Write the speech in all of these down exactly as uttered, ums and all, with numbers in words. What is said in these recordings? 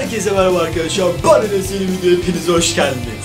Herkese merhaba arkadaşlar. Ben Enes, yeni videoya hepiniz hoş geldiniz.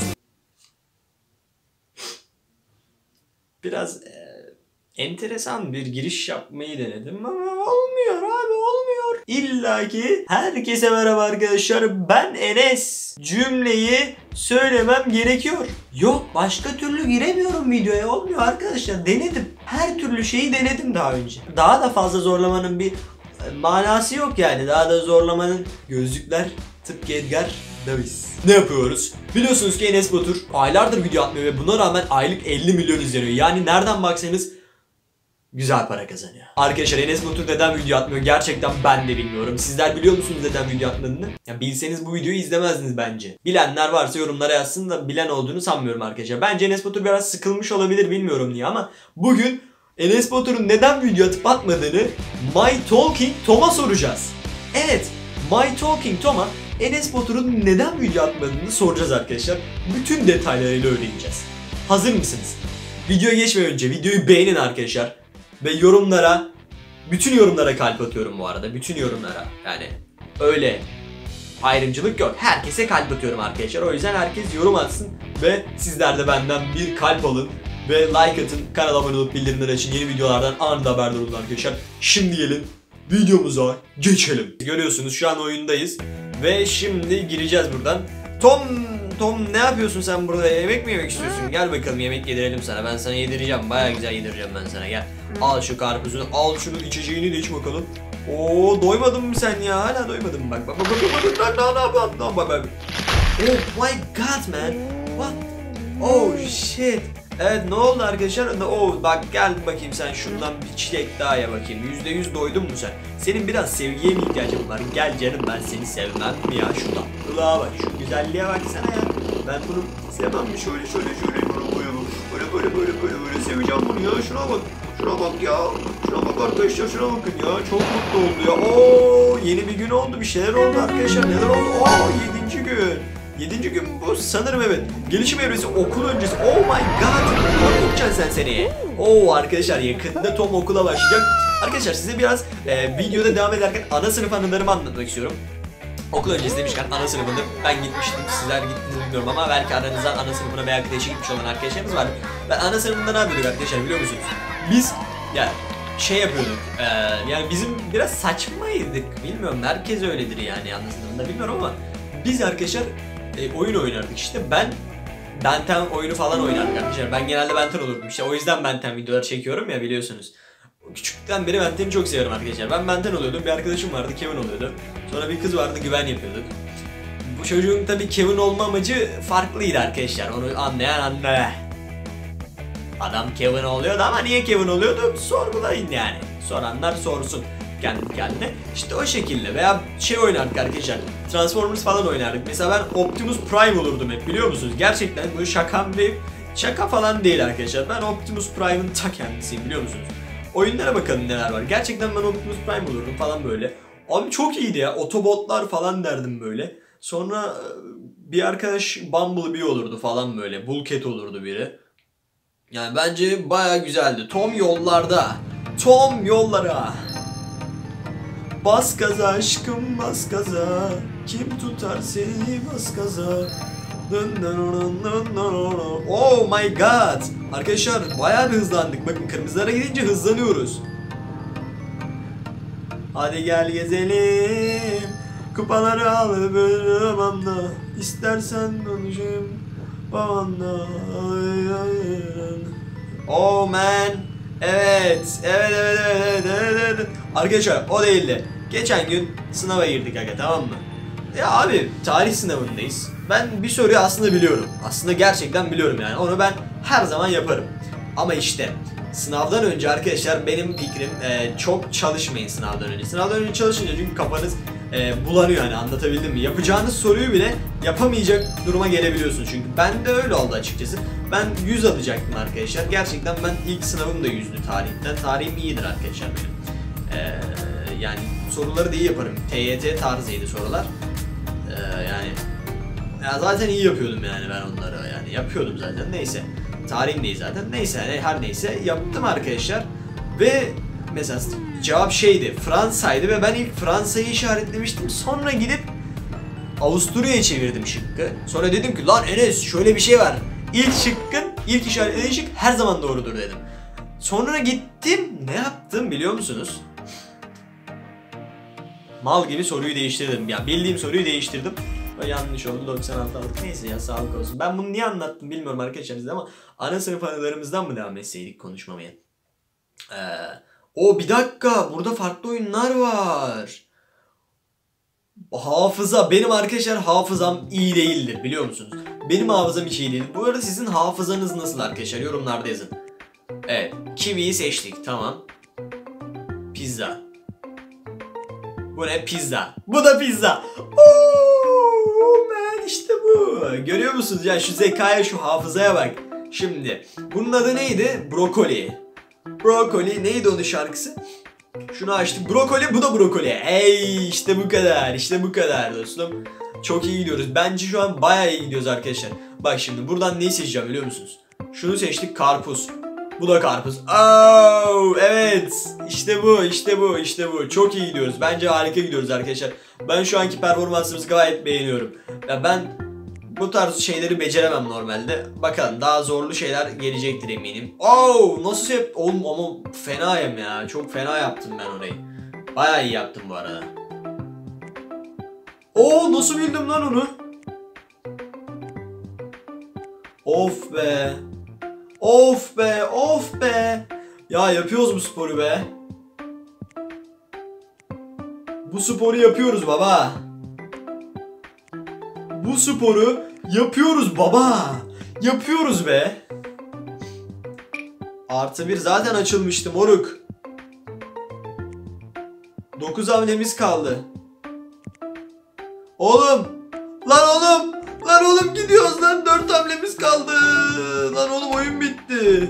Biraz e, enteresan bir giriş yapmayı denedim ama olmuyor abi, olmuyor. İlla ki herkese merhaba arkadaşlar, ben Enes cümleyi söylemem gerekiyor. Yok, başka türlü giremiyorum videoya, olmuyor arkadaşlar. Denedim. Her türlü şeyi denedim daha önce. Daha da fazla zorlamanın bir manası yok yani. Daha da zorlamanın gözlükler tıpkı Edgar Davis. Ne yapıyoruz? Biliyorsunuz ki Enes Batur aylardır video atmıyor ve buna rağmen aylık elli milyon izleniyor. Yani nereden baksanız güzel para kazanıyor. Arkadaşlar, Enes Batur neden video atmıyor gerçekten ben de bilmiyorum. Sizler biliyor musunuz neden video atmadığını? Ya bilseniz bu videoyu izlemezdiniz bence. Bilenler varsa yorumlara yazsın, da bilen olduğunu sanmıyorum arkadaşlar. Bence Enes Batur biraz sıkılmış olabilir, bilmiyorum niye, ama bugün Enes Batur'un neden video atıp atmadığını My Talking Tom'a soracağız. Evet, My Talking Tom'a Enes Batur'un neden video atmadığını soracağız arkadaşlar. Bütün detaylarıyla öğreneceğiz. Hazır mısınız? Videoya geçmeden önce videoyu beğenin arkadaşlar. Ve yorumlara, bütün yorumlara kalp atıyorum bu arada. Bütün yorumlara. Yani öyle ayrımcılık yok. Herkese kalp atıyorum arkadaşlar. O yüzden herkes yorum atsın ve sizler de benden bir kalp alın. Ve like atın, kanala abone olup bildirimleri açın, yeni videolardan anında haberdar olun arkadaşlar. Şimdi gelin videomuza geçelim. Görüyorsunuz şu an oyundayız ve şimdi gireceğiz buradan. Tom, Tom ne yapıyorsun sen burada? Yemek mi yemek istiyorsun? Gel bakalım, yemek yedirelim sana. Ben sana yedireceğim, bayağı güzel yedireceğim ben sana, gel. Al şu karpuzunu, al şunu, içeceğini de iç bakalım. Oo, doymadın mı sen ya? Hala doymadın mı? Bak bak bak bak bak bak bak bak bak. Oh my god man. What? Oh shit. Evet, ne oldu arkadaşlar? Oo, bak gel bakayım, sen şundan bir çilek daha ye bakayım. yüzde yüz doydun mu sen? Senin biraz sevgiye mi ihtiyacın var? Gel canım, ben seni sevmem mi ya? Şuna kulağa bak, şu güzelliğe baksana ya. Ben bunu sevmem mi? Şöyle şöyle şöyle böyle böyle böyle böyle böyle böyle böyle seveceğim bunu ya. Şuna bak, şuna bak ya. Şuna bak arkadaşlar, şuna bakın ya. Çok mutlu oldu ya. Oo, yeni bir gün oldu, bir şeyler oldu arkadaşlar. Neler oldu? Oo, yedinci gün. Yedinci gün bu sanırım, evet. Gelişim evresi, okul öncesi. Oh my god. Ne yapacaksın sen seneye? Oo arkadaşlar, yakında Tom okula başlayacak. Arkadaşlar, size biraz e, videoda devam ederken ana sınıf anılarımı anlatmak istiyorum. Okul öncesi demişken ana sınıfında ben gitmiştim. Sizler gittiniz bilmiyorum ama belki aranızdan ana sınıfına veya kreşe gitmiş olan arkadaşlarımız vardı. Ben ana sınıfında ne yapıyorduk arkadaşlar biliyor musunuz? Biz yani şey yapıyorduk. E, yani bizim biraz saçmaydık. Bilmiyorum, herkes öyledir yani ana sınıfında, bilmiyorum ama biz arkadaşlar E, oyun oynardık işte. Ben Benten oyunu falan oynardık arkadaşlar. Ben genelde Benten olurdum işte. O yüzden Benten videoları çekiyorum ya, biliyorsunuz. Küçükten beri Benten'i çok seviyorum arkadaşlar. Ben Benten oluyordum. Bir arkadaşım vardı, Kevin oluyordu. Sonra bir kız vardı, Güven yapıyorduk. Bu çocuğun tabii Kevin olma amacı farklıydı arkadaşlar. Onu anlayan anlar. Adam Kevin oluyordu ama niye Kevin oluyordu? Sorgulayın yani. Soranlar sorsun kendi kendine. İşte o şekilde. Veya şey oynardık arkadaşlar. Transformers falan oynardık. Mesela ben Optimus Prime olurdum hep, biliyor musunuz? Gerçekten bu şakam bir şaka falan değil arkadaşlar. Ben Optimus Prime'ın ta kendisiyim, biliyor musunuz? Oyunlara bakalım neler var. Gerçekten ben Optimus Prime olurdum falan böyle. Abi çok iyiydi ya. Otobotlar falan derdim böyle. Sonra bir arkadaş Bumblebee olurdu falan böyle. Bulkhead olurdu biri. Yani bence baya güzeldi. Tom yollarda. Tom yollara. Bas gaza aşkım, bas gaza. Kim tutar seni, bas gaza. Oh my god. Arkadaşlar bayağı bir hızlandık. Bakın, kırmızılara gidince hızlanıyoruz. Hadi gel gezelim. Kupaları al babamla. İstersen konuşayım babanla. Oh man. Evet. Evet evet evet evet evet. Arkadaşlar o değildi. Geçen gün sınava girdik aga, tamam mı? Ya abi, tarih sınavındayız. Ben bir soruyu aslında biliyorum. Aslında gerçekten biliyorum yani. Onu ben her zaman yaparım. Ama işte sınavdan önce arkadaşlar benim fikrim e, çok çalışmayın sınavdan önce. Sınavdan önce çalışınca çünkü kafanız e, bulanıyor yani, anlatabildim mi? Yapacağınız soruyu bile yapamayacak duruma gelebiliyorsunuz. Çünkü ben de öyle oldu açıkçası. Ben yüz alacaktım arkadaşlar. Gerçekten ben ilk sınavım da yüzdü tarihten. Tarihim iyidir arkadaşlar benim. Eee... Yani soruları da iyi yaparım. T Y T tarzıydı sorular. Ee, yani ya zaten iyi yapıyordum yani ben onları, yani yapıyordum zaten, neyse. Tarihim değil zaten, neyse yani, her neyse yaptım arkadaşlar. Ve mesela cevap şeydi, Fransa'ydı ve ben ilk Fransa'yı işaretlemiştim. Sonra gidip Avusturya'ya çevirdim şıkkı. Sonra dedim ki lan Enes şöyle bir şey var. İlk şıkkın, ilk işaretlediğin şık her zaman doğrudur dedim. Sonra gittim, ne yaptım biliyor musunuz? Mal gibi soruyu değiştirdim. Ya bildiğim soruyu değiştirdim. O yanlış oldu, doksan altı aldık. Neyse ya, sağlık olsun. Ben bunu niye anlattım bilmiyorum arkadaşlar size ama ana sınıf anılarımızdan mı devam etseydik konuşmamaya? Ee, o bir dakika, burada farklı oyunlar var. Hafıza, benim arkadaşlar hafızam iyi değildir biliyor musunuz? Benim hafızam hiç iyi değil. Bu arada sizin hafızanız nasıl arkadaşlar? Yorumlarda yazın. Evet, kiwiyi seçtik, tamam. Pizza. Bu ne? Pizza. Bu da pizza. Ooo man, işte bu. Görüyor musunuz ya, şu zekaya, şu hafızaya bak. Şimdi bunun adı neydi? Brokoli. Brokoli neydi onun şarkısı? Şunu açtık. Brokoli, bu da brokoli. Ey işte bu kadar. İşte bu kadar dostum. Çok iyi gidiyoruz. Bence şu an bayağı iyi gidiyoruz arkadaşlar. Bak şimdi buradan neyi seçeceğim biliyor musunuz? Şunu seçtik, karpuz. Bu da karpuz. Oh, evet. İşte bu, işte bu, işte bu. Çok iyi gidiyoruz. Bence harika gidiyoruz arkadaşlar. Ben şu anki performansımızı gayet beğeniyorum. Ya ben bu tarz şeyleri beceremem normalde. Bakalım daha zorlu şeyler gelecektir eminim. Oh, nasıl yap? Oğlum ama fenayım ya. Çok fena yaptım ben orayı. Bayağı iyi yaptım bu arada. Oh, nasıl bildim lan onu? Of be. Of be, of be. Ya yapıyoruz bu sporu be. Bu sporu yapıyoruz baba. Bu sporu yapıyoruz baba. Yapıyoruz be. Artı bir zaten açılmıştı moruk. Dokuz hamlemiz kaldı. Oğlum. Lan oğlum. Lan oğlum gidiyoruz lan. Dört hamlemiz kaldı. Lan oğlum oyun bitti.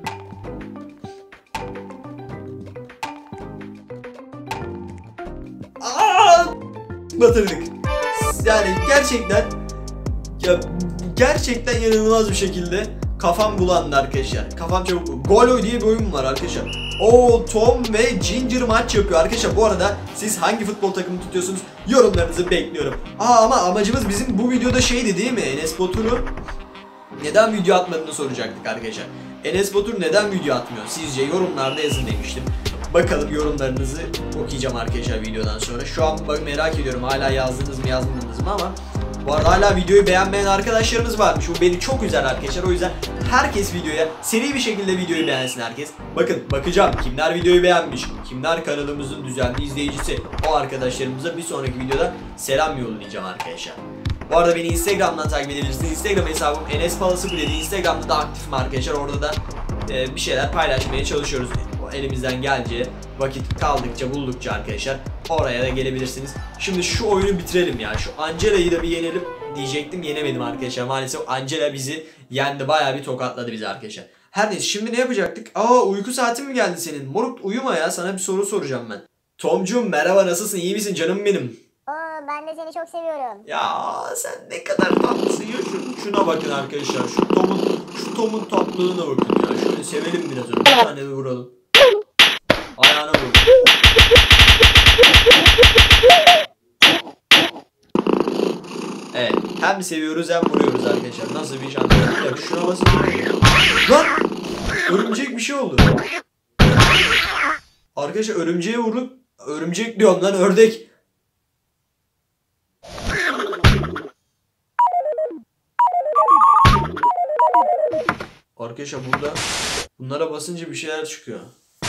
Aa! Batırdık. Yani gerçekten ya gerçekten inanılmaz bir şekilde kafam bulandı arkadaşlar. Kafam çabuk. Golo diye bir oyun var arkadaşlar. O Tom ve Ginger maç yapıyor arkadaşlar. Bu arada siz hangi futbol takımı tutuyorsunuz? Yorumlarınızı bekliyorum. Aa ama amacımız bizim bu videoda şeydi değil mi? Enes Batur'u neden video atmadığını soracaktık arkadaşlar. Enes Batur neden video atmıyor? Sizce yorumlarda yazın demiştim. Bakalım yorumlarınızı okuyacağım arkadaşlar videodan sonra. Şu an bak merak ediyorum hala yazdınız mı yazmadınız mı ama bu arada hala videoyu beğenmeyen arkadaşlarımız varmış. Bu beni çok üzer arkadaşlar. O yüzden herkes videoya seri bir şekilde videoyu beğensin herkes. Bakın bakacağım kimler videoyu beğenmiş, kimler kanalımızın düzenli izleyicisi. O arkadaşlarımıza bir sonraki videoda selam yollayacağım arkadaşlar. Bu arada beni Instagram'dan takip edebilirsiniz. Instagram hesabım Enes Palası dedi. Instagram'da da aktifim arkadaşlar. Orada da e, bir şeyler paylaşmaya çalışıyoruz. O elimizden geleceği vakit kaldıkça buldukça arkadaşlar oraya da gelebilirsiniz. Şimdi şu oyunu bitirelim ya. Şu Angela'yı da bir yenelim diyecektim. Yenemedim arkadaşlar. Maalesef Angela bizi yendi. Bayağı bir tokatladı bizi arkadaşlar. Her neyse şimdi ne yapacaktık? Aa uyku saati mi geldi senin? Moruk uyuma ya. Sana bir soru soracağım ben. Tomcum merhaba, nasılsın? İyi misin canım benim? Oo, ben de seni çok seviyorum. Ya sen ne kadar tatlısın ya. Şu, şuna bakın arkadaşlar. Şu Tom'un şu Tom'un tatlılığına bakın ya. Şöyle sevelim biraz önce. Bir tane de vuralım. Ayağına vuralım. Evet. Hem seviyoruz hem vuruyoruz arkadaşlar. Nasıl bir şans? Ya şuna basın. Lan! Örümcek bir şey oldu. Arkadaşlar örümceğe vurup örümcek diyorum lan, ördek. Arkadaşlar burada bunlara basınca bir şeyler çıkıyor.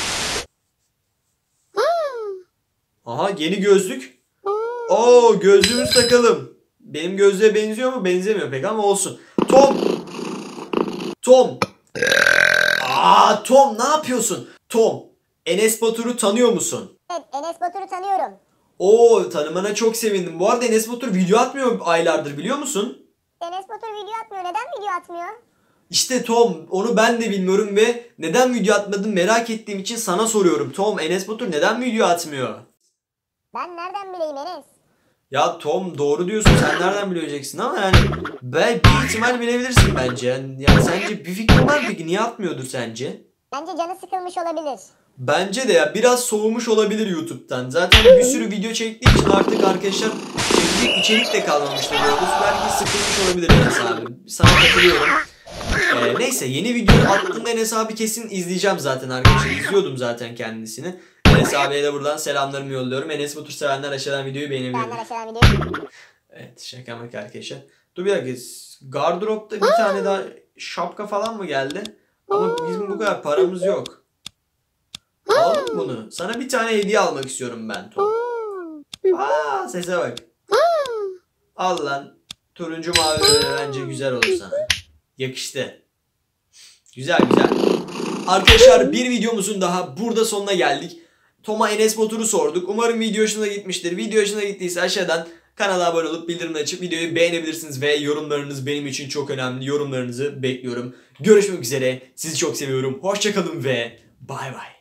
Aha yeni gözlük. Oo gözlüğümüzü takalım. Benim gözlüğe benziyor mu? Benzemiyor pek ama olsun. Tom. Tom. Aa Tom ne yapıyorsun? Tom. Enes Batur'u tanıyor musun? Evet, Enes Batur'u tanıyorum. Oo tanımana çok sevindim. Bu arada Enes Batur video atmıyor aylardır biliyor musun? Enes Batur video atmıyor. Neden video atmıyor? İşte Tom onu ben de bilmiyorum ve neden video atmadın merak ettiğim için sana soruyorum. Tom Enes Batur neden video atmıyor? Ben nereden bileyim Enes? Ya Tom doğru diyorsun, sen nereden bileceksin ama yani ben bir ihtimal bilebilirsin bence. Yani, yani sence bir fikrin var mı peki, niye atmıyordur sence? Bence canı sıkılmış olabilir. Bence de ya biraz soğumuş olabilir YouTube'dan. Zaten bir sürü video çektiği için artık arkadaşlar çekecek içerik de kalmamıştır diyoruz. Belki sıkılmış olabilir Enes abi. Sana katılıyorum. Ee, neyse yeni video attığında Enes abi kesin izleyeceğim zaten arkadaşlar. İzliyordum zaten kendisini. Enes abiye de buradan selamlarımı yolluyorum. Enes Batur sevenler aşağıdan videoyu beğenebilir. Beğenler aşağıdan videoyu. Evet şaka maka arkadaşlar. Dur bir dakika. Gardıropta bir tane daha şapka falan mı geldi? Ama bizim bu kadar paramız yok. Al bunu. Sana bir tane hediye almak istiyorum ben Tom. Aa sese bak. Al lan. Turuncu mavi böyle bence güzel olur sana. Yakıştı. Güzel güzel. Arkadaşlar bir videomuzun daha burada sonuna geldik. Tom'a Enes Batur'u sorduk. Umarım video hoşuna gitmiştir. Video hoşuna gittiyse aşağıdan kanala abone olup bildirimleri açıp videoyu beğenebilirsiniz. Ve yorumlarınız benim için çok önemli. Yorumlarınızı bekliyorum. Görüşmek üzere. Sizi çok seviyorum. Hoşçakalın ve bay bay.